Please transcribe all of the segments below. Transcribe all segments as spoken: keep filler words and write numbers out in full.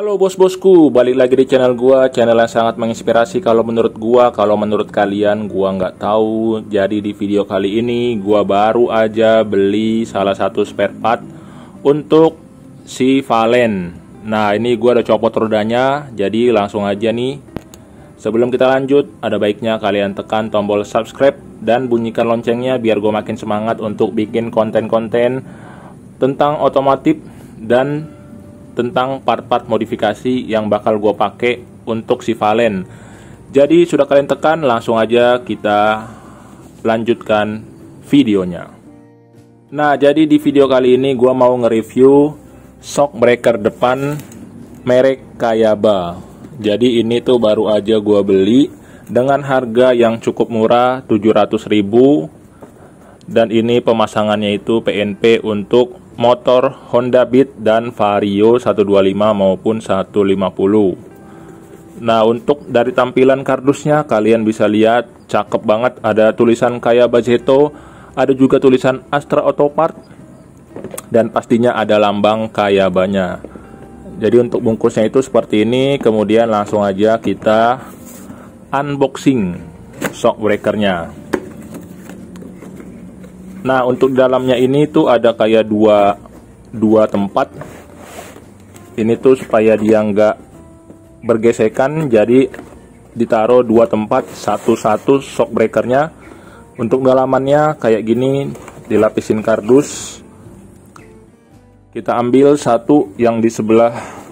Halo bos-bosku, balik lagi di channel gua, channel yang sangat menginspirasi kalau menurut gua, kalau menurut kalian gua nggak tahu. Jadi di video kali ini gua baru aja beli salah satu spare part untuk si Valen. Nah, ini gua udah copot rodanya, jadi langsung aja nih. Sebelum kita lanjut, ada baiknya kalian tekan tombol subscribe dan bunyikan loncengnya biar gua makin semangat untuk bikin konten-konten tentang otomotif dan tentang part-part modifikasi yang bakal gue pakai untuk si Valen. Jadi sudah kalian tekan, langsung aja kita lanjutkan videonya. Nah, jadi di video kali ini gue mau nge-review shock breaker depan merek Kayaba. Jadi ini tuh baru aja gue beli dengan harga yang cukup murah, tujuh ratus ribu. Dan ini pemasangannya itu P N P untuk motor Honda Beat dan Vario seratus dua puluh lima maupun seratus lima puluh. Nah, untuk dari tampilan kardusnya kalian bisa lihat cakep banget, ada tulisan Kayaba Zeto, ada juga tulisan Astra Auto Part, dan pastinya ada lambang Kayabanya. Jadi untuk bungkusnya itu seperti ini. Kemudian langsung aja kita unboxing shock breakernya. Nah, untuk dalamnya ini tuh ada kayak dua dua tempat. Ini tuh supaya dia nggak bergesekan, jadi ditaruh dua tempat, satu-satu shock breakernya. Untuk dalamannya kayak gini, dilapisin kardus. Kita ambil satu yang di sebelah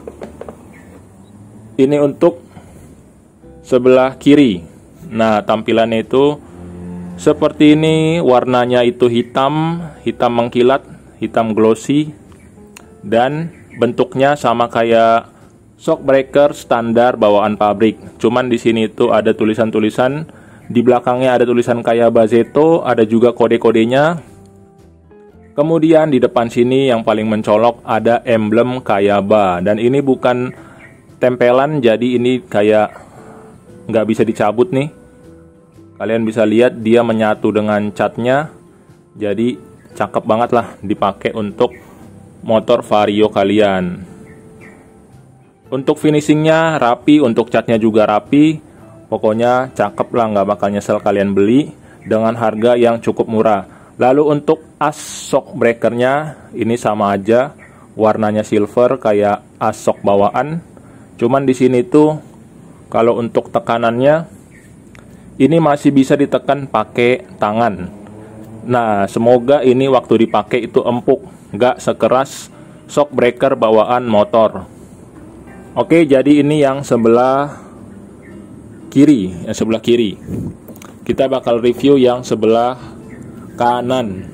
ini untuk sebelah kiri. Nah, tampilannya itu seperti ini, warnanya itu hitam, hitam mengkilat, hitam glossy, dan bentuknya sama kayak shock breaker standar bawaan pabrik. Cuman di sini itu ada tulisan-tulisan, di belakangnya ada tulisan Kayaba Zeto, ada juga kode-kodenya. Kemudian di depan sini yang paling mencolok ada emblem Kayaba, dan ini bukan tempelan, jadi ini kayak nggak bisa dicabut nih. Kalian bisa lihat dia menyatu dengan catnya, jadi cakep banget lah dipakai untuk motor Vario kalian. Untuk finishingnya rapi, untuk catnya juga rapi. Pokoknya cakep lah, nggak bakal nyesel kalian beli dengan harga yang cukup murah. Lalu untuk as shock breakernya ini sama aja, warnanya silver kayak as shock bawaan. Cuman di sini tuh kalau untuk tekanannya ini masih bisa ditekan pakai tangan. Nah, semoga ini waktu dipakai itu empuk, nggak sekeras shock breaker bawaan motor. Oke, jadi ini yang sebelah kiri, yang sebelah kiri. Kita bakal review yang sebelah kanan.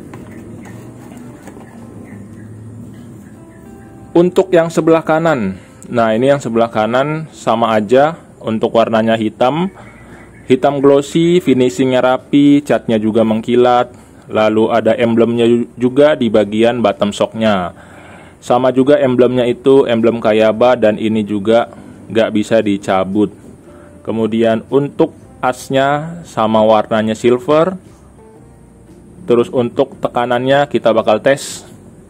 Untuk yang sebelah kanan, nah ini yang sebelah kanan sama aja, untuk warnanya hitam. Hitam glossy, finishingnya rapi, catnya juga mengkilat. Lalu ada emblemnya juga di bagian bottom shocknya. Sama juga emblemnya itu emblem Kayaba, dan ini juga nggak bisa dicabut. Kemudian untuk asnya sama warnanya silver. Terus untuk tekanannya kita bakal tes.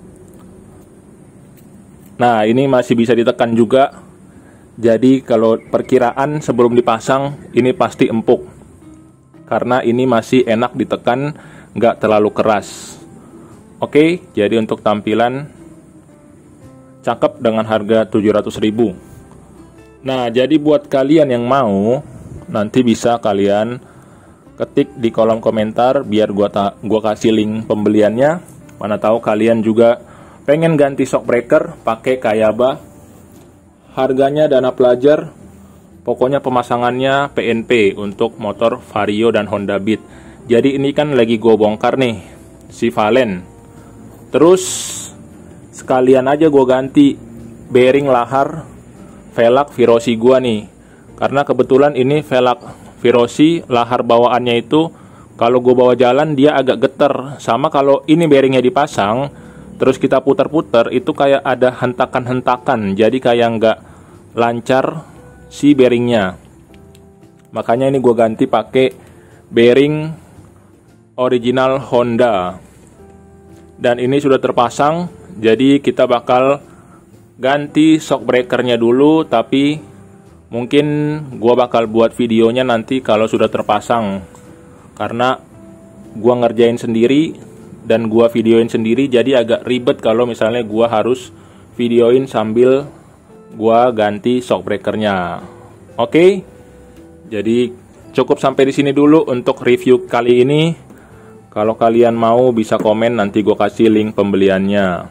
Nah, ini masih bisa ditekan juga. Jadi kalau perkiraan sebelum dipasang ini pasti empuk, karena ini masih enak ditekan, nggak terlalu keras. Oke, jadi untuk tampilan cakep dengan harga tujuh ratus ribu. Nah, jadi buat kalian yang mau, nanti bisa kalian ketik di kolom komentar biar gua ta gua kasih link pembeliannya. Mana tahu kalian juga pengen ganti shock breaker pakai Kayaba. Harganya dana pelajar, pokoknya pemasangannya P N P untuk motor Vario dan Honda Beat. Jadi ini kan lagi gue bongkar nih si Valen. Terus sekalian aja gue ganti bearing lahar velg Virosi gue nih, karena kebetulan ini velg Virosi lahar bawaannya itu kalau gue bawa jalan dia agak geter. Sama kalau ini bearingnya dipasang terus kita putar-putar, itu kayak ada hentakan-hentakan, jadi kayak nggak lancar si bearingnya. Makanya ini gue ganti pakai bearing original Honda. Dan ini sudah terpasang, jadi kita bakal ganti shock breakernya dulu, tapi mungkin gua bakal buat videonya nanti kalau sudah terpasang, karena gua ngerjain sendiri dan gua videoin sendiri, jadi agak ribet kalau misalnya gua harus videoin sambil gua ganti shock breakernya. Oke, jadi cukup sampai di sini dulu untuk review kali ini. Kalau kalian mau bisa komen, nanti gua kasih link pembeliannya.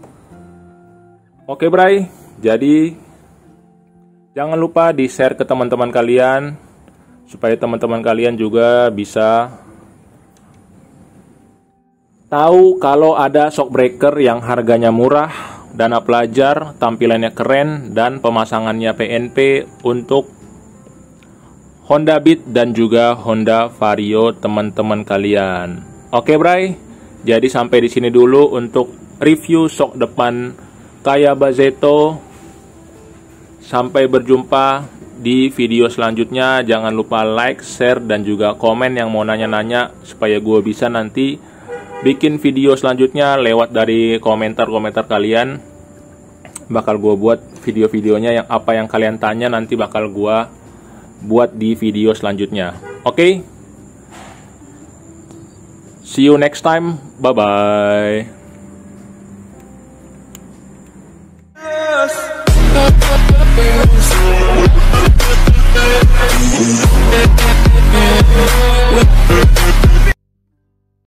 Oke Bray, jadi jangan lupa di share ke teman-teman kalian, supaya teman-teman kalian juga bisa tahu kalau ada shock breaker yang harganya murah, dana pelajar, tampilannya keren, dan pemasangannya P N P untuk Honda Beat dan juga Honda Vario teman-teman kalian. Oke Bray, jadi sampai di sini dulu untuk review shock depan Kaya Bazeto. Sampai berjumpa di video selanjutnya. Jangan lupa like, share, dan juga komen yang mau nanya-nanya, supaya gue bisa nanti bikin video selanjutnya lewat dari komentar-komentar kalian. Bakal gue buat video-videonya yang apa yang kalian tanya, nanti bakal gue buat di video selanjutnya. Oke, okay? See you next time. Bye-bye.